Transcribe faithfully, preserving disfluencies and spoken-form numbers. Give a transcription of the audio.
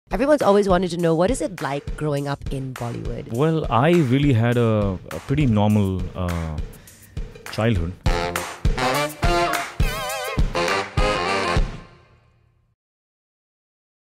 Everyone's always wanted to know, what is it like growing up in Bollywood? Well, I really had a, a pretty normal uh, childhood.